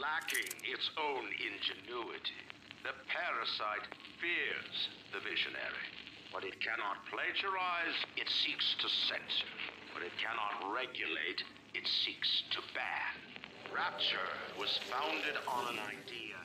lacking its own ingenuity. The parasite fears the visionary. What it cannot plagiarize, it seeks to censor. What it cannot regulate, it seeks to ban. Rapture was founded on an idea